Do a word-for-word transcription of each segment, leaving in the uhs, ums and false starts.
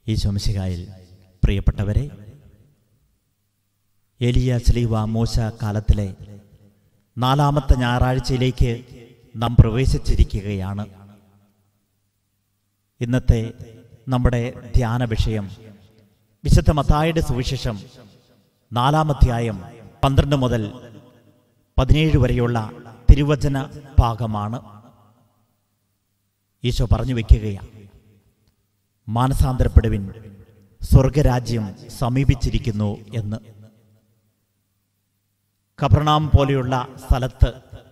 ഈശോ മിശിഹായിൽ പ്രിയപ്പെട്ടവരെ, ഏലിയ ശ്ലീഹ മോശ കാലത്തിലെ നാലാമത്തെ ഞായറാഴ്ചയിലേക്ക് നാം പ്രവേശിച്ചിരിക്കുകയാണ്. ഇന്നത്തെ നമ്മുടെ ധ്യാന വിഷയം വിശുദ്ധ മത്തായിയുടെ സുവിശേഷം നാലാം അധ്യായം പന്ത്രണ്ട് മുതൽ പതിനേഴ് വരെയുള്ള തിരുവചന ഭാഗമാണ്. ഈശോ പറഞ്ഞു വയ്ക്കുകയാണ്, മാനസാന്തരപ്പെടുവിൻ, സ്വർഗരാജ്യം സമീപിച്ചിരിക്കുന്നു എന്ന്. കഫർനാം പോലെയുള്ള സ്ഥലത്ത്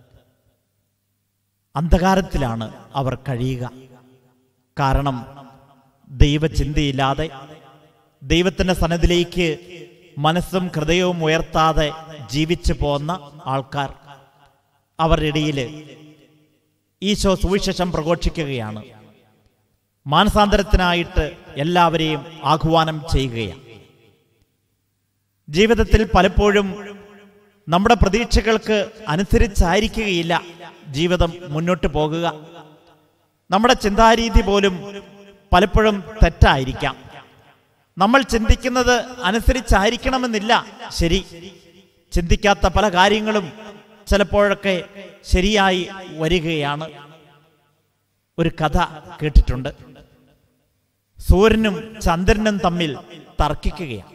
അന്ധകാരത്തിലാണ് അവർ കഴിയുക. കാരണം ദൈവചിന്തയില്ലാതെ ദൈവത്തിൻ്റെ സന്നിധിയിലേക്ക് മനസ്സും ഹൃദയവും ഉയർത്താതെ ജീവിച്ചു പോന്ന ആൾക്കാർ. അവരുടെ ഇടയിൽ ഈശോ സുവിശേഷം പ്രഘോഷിക്കുകയാണ്. മാനസാന്തരത്തിനായിട്ട് എല്ലാവരെയും ആഹ്വാനം ചെയ്യുകയാണ്. ജീവിതത്തിൽ പലപ്പോഴും നമ്മുടെ പ്രതീക്ഷകൾക്ക് അനുസരിച്ചായിരിക്കുകയില്ല ജീവിതം മുന്നോട്ട് പോകുക. നമ്മുടെ ചിന്താരീതി പോലും പലപ്പോഴും തെറ്റായിരിക്കാം. നമ്മൾ ചിന്തിക്കുന്നത് അനുസരിച്ചായിരിക്കണമെന്നില്ല ശരി. ചിന്തിക്കാത്ത പല കാര്യങ്ങളും ചിലപ്പോഴൊക്കെ ശരിയായി വരികയാണ്. ഒരു കഥ കേട്ടിട്ടുണ്ട്. സൂര്യനും ചന്ദ്രനും തമ്മിൽ തർക്കിക്കുകയാണ്.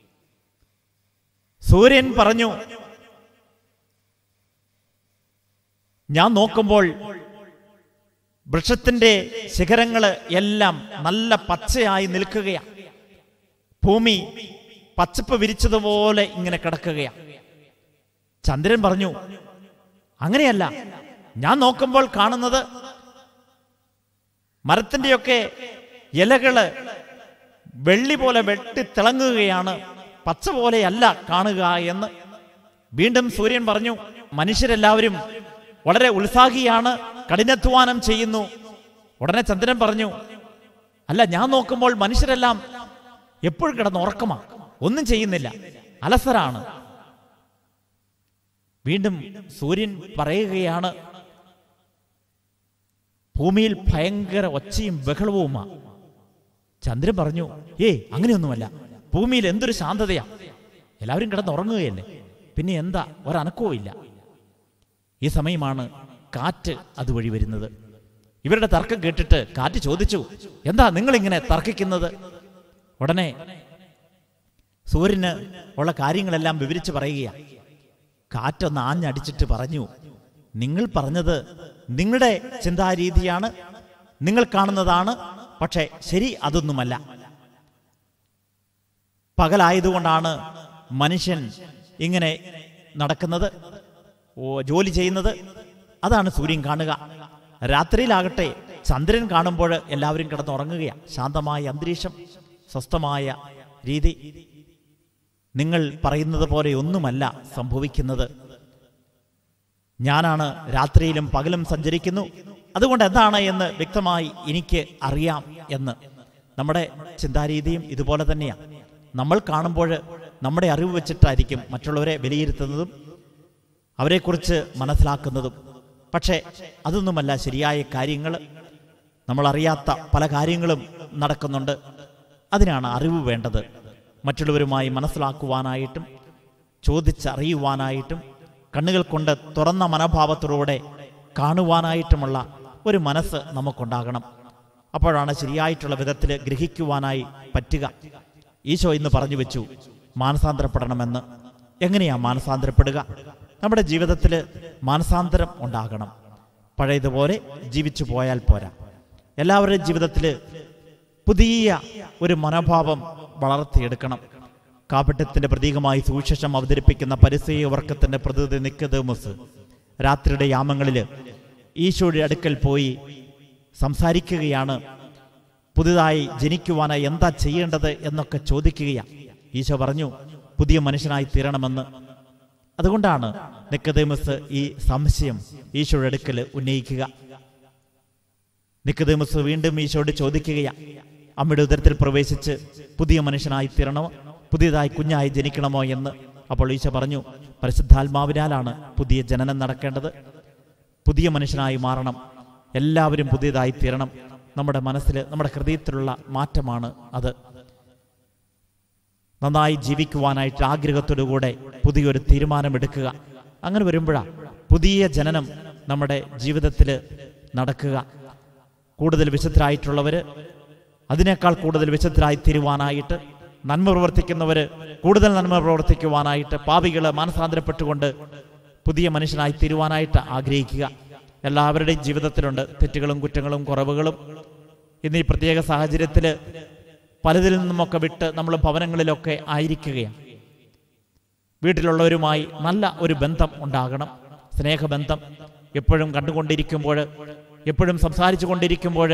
സൂര്യൻ പറഞ്ഞു, ഞാൻ നോക്കുമ്പോൾ വൃക്ഷത്തിന്റെ ശിഖരങ്ങള് എല്ലാം നല്ല പച്ചയായി നിൽക്കുകയാണ്. ഭൂമി പച്ചപ്പ് വിരിച്ചതുപോലെ ഇങ്ങനെ കിടക്കുകയാണ്. ചന്ദ്രൻ പറഞ്ഞു, അങ്ങനെയല്ല, ഞാൻ നോക്കുമ്പോൾ കാണുന്നത് മരത്തിൻ്റെയൊക്കെ ഇലകള് വെള്ളി പോലെ വെട്ടി തിളങ്ങുകയാണ്, പച്ച പോലെയല്ല കാണുക എന്ന്. വീണ്ടും സൂര്യൻ പറഞ്ഞു, മനുഷ്യരെല്ലാവരും വളരെ ഉത്സാഹിയാണ്, കഠിനാധ്വാനം ചെയ്യുന്നു. ഉടനെ ചന്ദ്രൻ പറഞ്ഞു, അല്ല, ഞാൻ നോക്കുമ്പോൾ മനുഷ്യരെല്ലാം എപ്പോഴും കിടന്ന് ഉറക്കമാണ്, ഒന്നും ചെയ്യുന്നില്ല, അലസരാണ്. വീണ്ടും സൂര്യൻ പറയുകയാണ്, ഭൂമിയിൽ ഭയങ്കര ഒച്ചയും ബഹളവുമാണ്. ചന്ദ്രൻ പറഞ്ഞു, ഏയ് അങ്ങനെയൊന്നുമല്ല, ഭൂമിയിൽ എന്തൊരു ശാന്തതയാ, എല്ലാവരും കിടന്നുറങ്ങുകയല്ലേ, പിന്നെ എന്താ ഒരനക്കവും ഇല്ല. ഈ സമയമാണ് കാറ്റ് അതുവഴി വരുന്നത്. ഇവരുടെ തർക്കം കേട്ടിട്ട് കാറ്റ് ചോദിച്ചു, എന്താ നിങ്ങളിങ്ങനെ തർക്കിക്കുന്നത്? ഉടനെ സൂര്യന് ഉള്ള കാര്യങ്ങളെല്ലാം വിവരിച്ച് പറയുക. കാറ്റൊന്ന് ആഞ്ഞടിച്ചിട്ട് പറഞ്ഞു, നിങ്ങൾ പറഞ്ഞത് നിങ്ങളുടെ ചിന്താരീതിയാണ്, നിങ്ങൾ കാണുന്നതാണ്, പക്ഷെ ശരി അതൊന്നുമല്ല. പകലായതുകൊണ്ടാണ് മനുഷ്യൻ ഇങ്ങനെ നടക്കുന്നത്, ജോലി ചെയ്യുന്നത്, അതാണ് സൂര്യൻ കാണുക. രാത്രിയിലാകട്ടെ ചന്ദ്രൻ കാണുമ്പോൾ എല്ലാവരും കിടന്നുറങ്ങുകയാണ്. ശാന്തമായ അന്തരീക്ഷം, സ്വസ്ഥമായ രീതി. നിങ്ങൾ പറയുന്നത് പോലെ ഒന്നുമല്ല സംഭവിക്കുന്നത്. ഞാനാണ് രാത്രിയിലും പകലും സഞ്ചരിക്കുന്നു, അതുകൊണ്ട് എന്താണ് എന്ന് വ്യക്തമായി എനിക്ക് അറിയാം എന്ന്. നമ്മുടെ ചിന്താരീതിയും ഇതുപോലെ തന്നെയാണ്. നമ്മൾ കാണുമ്പോൾ നമ്മുടെ അറിവ് വെച്ചിട്ടായിരിക്കും മറ്റുള്ളവരെ വിലയിരുത്തുന്നതും അവരെക്കുറിച്ച് മനസ്സിലാക്കുന്നതും. പക്ഷേ അതൊന്നുമല്ല ശരിയായ കാര്യങ്ങൾ. നമ്മളറിയാത്ത പല കാര്യങ്ങളും നടക്കുന്നുണ്ട്. അതിനാണ് അറിവ് വേണ്ടത്. മറ്റുള്ളവരുമായി മനസ്സിലാക്കുവാനായിട്ടും ചോദിച്ചറിയുവാനായിട്ടും കണ്ണുകൾ കൊണ്ട് തുറന്ന മനോഭാവത്തോടെ കാണുവാനായിട്ടുമുള്ള ഒരു മനസ്സ് നമുക്കുണ്ടാകണം. അപ്പോഴാണ് ശരിയായിട്ടുള്ള വിധത്തിൽ ഗ്രഹിക്കുവാനായി പറ്റുക. ഈശോ ഇന്ന് പറഞ്ഞു വെച്ചു, മാനസാന്തരപ്പെടണമെന്ന്. എങ്ങനെയാ മാനസാന്തരപ്പെടുക? നമ്മുടെ ജീവിതത്തിൽ മാനസാന്തരം ഉണ്ടാകണം. പഴയതുപോലെ ജീവിച്ചു പോയാൽ പോരാ. എല്ലാവരുടെയും ജീവിതത്തിൽ പുതിയ ഒരു മനോഭാവം വളർത്തിയെടുക്കണം. കാപട്യത്തിന്റെ പ്രതീകമായി സുവിശേഷം അവതരിപ്പിക്കുന്ന പരിസേയ വർഗത്തിന്റെ പ്രതിനിധി നിക്കോദേമോസ് രാത്രിയുടെ യാമങ്ങളിൽ ഈശോയുടെ അടുക്കൽ പോയി സംസാരിക്കുകയാണ്. പുതുതായി ജനിക്കുവാനായി എന്താ ചെയ്യേണ്ടത് എന്നൊക്കെ ചോദിക്കുകയാണ്. ഈശോ പറഞ്ഞു, പുതിയ മനുഷ്യനായി തീരണമെന്ന്. അതുകൊണ്ടാണ് നിക്കോദേമോസ് ഈ സംശയം ഈശോയുടെ അടുക്കൽ ഉന്നയിക്കുക. നിക്കോദേമോസ് വീണ്ടും ഈശോയോട് ചോദിക്കുകയാണ്, അമ്മയുടെ ഉദരത്തിൽ പ്രവേശിച്ച് പുതിയ മനുഷ്യനായി തീരണമോ, പുതിയതായി കുഞ്ഞായി ജനിക്കണമോ എന്ന്. അപ്പോൾ ഈശോ പറഞ്ഞു, പരിശുദ്ധാത്മാവിനാലാണ് പുതിയ ജനനം നടക്കേണ്ടത്. പുതിയ മനുഷ്യനായി മാറണം, എല്ലാവരും പുതിയതായി തീരണം. നമ്മുടെ മനസ്സിൽ, നമ്മുടെ ഹൃദയത്തിലുള്ള മാറ്റമാണ് അത്. നന്നായി ജീവിക്കുവാനായിട്ട് ആഗ്രഹത്തോടുകൂടെ പുതിയൊരു തീരുമാനമെടുക്കുക. അങ്ങനെ വരുമ്പോഴാണ് പുതിയ ജനനം നമ്മുടെ ജീവിതത്തിൽ നടക്കുക. കൂടുതൽ വിശുദ്ധരായിട്ടുള്ളവർ അതിനേക്കാൾ കൂടുതൽ വിശുദ്ധരായി തീരുവാനായിട്ട്, നന്മ പ്രവർത്തിക്കുന്നവർ കൂടുതൽ നന്മ പ്രവർത്തിക്കുവാനായിട്ട്, പാപികൾ മാനസാന്തരപ്പെട്ടുകൊണ്ട് പുതിയ മനുഷ്യനായി തീരുവാനായിട്ട് ആഗ്രഹിക്കുക. എല്ലാവരുടെയും ജീവിതത്തിലുണ്ട് തെറ്റുകളും കുറ്റങ്ങളും കുറവുകളും. ഇന്ന് ഈ പ്രത്യേക സാഹചര്യത്തിൽ പലതിൽ നിന്നുമൊക്കെ വിട്ട് നമ്മൾ ഭവനങ്ങളിലൊക്കെ ആയിരിക്കുകയാണ്. വീട്ടിലുള്ളവരുമായി നല്ല ഒരു ബന്ധം ഉണ്ടാകണം, സ്നേഹബന്ധം. എപ്പോഴും കണ്ടുകൊണ്ടിരിക്കുമ്പോൾ, എപ്പോഴും സംസാരിച്ചു കൊണ്ടിരിക്കുമ്പോൾ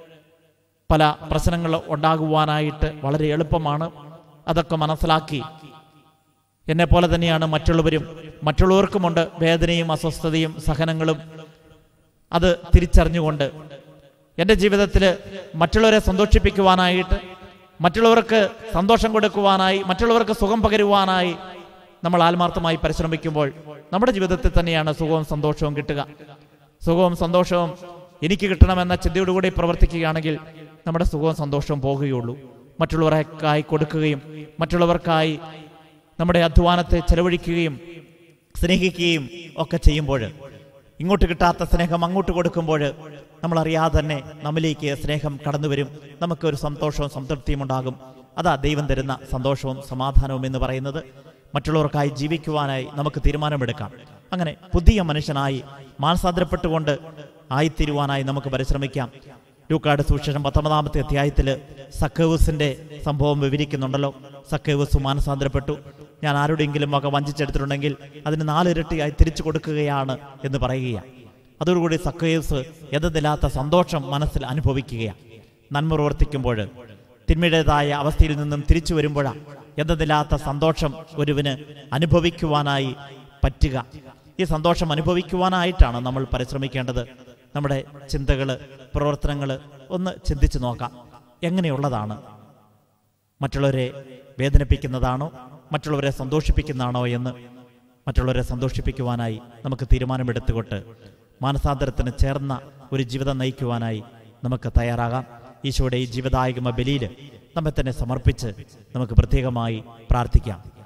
പല പ്രശ്നങ്ങൾ ഉണ്ടാകുവാനായിട്ട് വളരെ എളുപ്പമാണ്. അതൊക്കെ മനസ്സിലാക്കി എന്നെപ്പോലെ തന്നെയാണ് മറ്റുള്ളവരും, മറ്റുള്ളവർക്കുമുണ്ട് വേദനയും അസ്വസ്ഥതയും സഹനങ്ങളും. അത് തിരിച്ചറിഞ്ഞുകൊണ്ട് എൻ്റെ ജീവിതത്തിൽ മറ്റുള്ളവരെ സന്തോഷിപ്പിക്കുവാനായിട്ട്, മറ്റുള്ളവർക്ക് സന്തോഷം കൊടുക്കുവാനായി, മറ്റുള്ളവർക്ക് സുഖം പകരുവാനായി നമ്മൾ ആത്മാർത്ഥമായി പരിശ്രമിക്കുമ്പോൾ നമ്മുടെ ജീവിതത്തിൽ തന്നെയാണ് സുഖവും സന്തോഷവും കിട്ടുക. സുഖവും സന്തോഷവും എനിക്ക് കിട്ടണമെന്ന ചിന്തയോടുകൂടി പ്രവർത്തിക്കുകയാണെങ്കിൽ നമ്മുടെ സുഖവും സന്തോഷവും പോകുകയുള്ളൂ. മറ്റുള്ളവർക്കായി കൊടുക്കുകയും മറ്റുള്ളവർക്കായി നമ്മുടെ അധ്വാനത്തെ ചെലവഴിക്കുകയും സ്നേഹിക്കുകയും ഒക്കെ ചെയ്യുമ്പോൾ, ഇങ്ങോട്ട് കിട്ടാത്ത സ്നേഹം അങ്ങോട്ട് കൊടുക്കുമ്പോൾ നമ്മളറിയാതെ തന്നെ നമ്മിലേക്ക് സ്നേഹം കടന്നു വരും. നമുക്കൊരു സന്തോഷവും സംതൃപ്തിയും ഉണ്ടാകും. അതാ ദൈവം തരുന്ന സന്തോഷവും സമാധാനവും എന്ന് പറയുന്നത്. മറ്റുള്ളവർക്കായി ജീവിക്കുവാനായി നമുക്ക് തീരുമാനമെടുക്കാം. അങ്ങനെ പുതിയ മനുഷ്യനായി മാനസാന്തരപ്പെട്ടുകൊണ്ട് ആയിത്തീരുവാനായി നമുക്ക് പരിശ്രമിക്കാം. ലൂക്കായുടെ സുവിശേഷം പത്തൊമ്പതാമത്തെ അധ്യായത്തിൽ സക്കേവൂസിന്റെ സംഭവം വിവരിക്കുന്നുണ്ടല്ലോ. സക്കേവൂസ് മാനസാന്തരപ്പെട്ടു. ഞാൻ ആരുടെയെങ്കിലും വക വഞ്ചിച്ചെടുത്തിട്ടുണ്ടെങ്കിൽ അതിന് നാലിരട്ടിയായി തിരിച്ചു കൊടുക്കുകയാണ് എന്ന് പറയുകയാണ്. അതോടുകൂടി സക്കേവൂസ് എന്തെന്നില്ലാത്ത സന്തോഷം മനസ്സിൽ അനുഭവിക്കുകയാണ്. നന്മ പ്രവർത്തിക്കുമ്പോൾ, തിന്മയുടേതായ അവസ്ഥയിൽ നിന്നും തിരിച്ചു വരുമ്പോഴാണ് എന്തെന്നില്ലാത്ത സന്തോഷം ഒരുവന് അനുഭവിക്കുവാനായി പറ്റുക. ഈ സന്തോഷം അനുഭവിക്കുവാനായിട്ടാണ് നമ്മൾ പരിശ്രമിക്കേണ്ടത്. നമ്മുടെ ചിന്തകൾ, പ്രവർത്തനങ്ങൾ ഒന്ന് ചിന്തിച്ചു നോക്കാം. എങ്ങനെയുള്ളതാണ്? മറ്റുള്ളവരെ വേദനിപ്പിക്കുന്നതാണോ, മറ്റുള്ളവരെ സന്തോഷിപ്പിക്കുന്നതാണോ എന്ന് മറ്റുള്ളവരെ സന്തോഷിപ്പിക്കുവാനായി നമുക്ക് തീരുമാനമെടുത്തുകൊണ്ട് മാനസാന്തരത്തിന് ചേർന്ന ഒരു ജീവിതം നയിക്കുവാനായി നമുക്ക് തയ്യാറാകാം. ഈശോയുടെ ഈ ജീവദായകമ ബലിയിൽ നമ്മെ തന്നെ സമർപ്പിച്ച് നമുക്ക് പ്രത്യേകമായി പ്രാർത്ഥിക്കാം.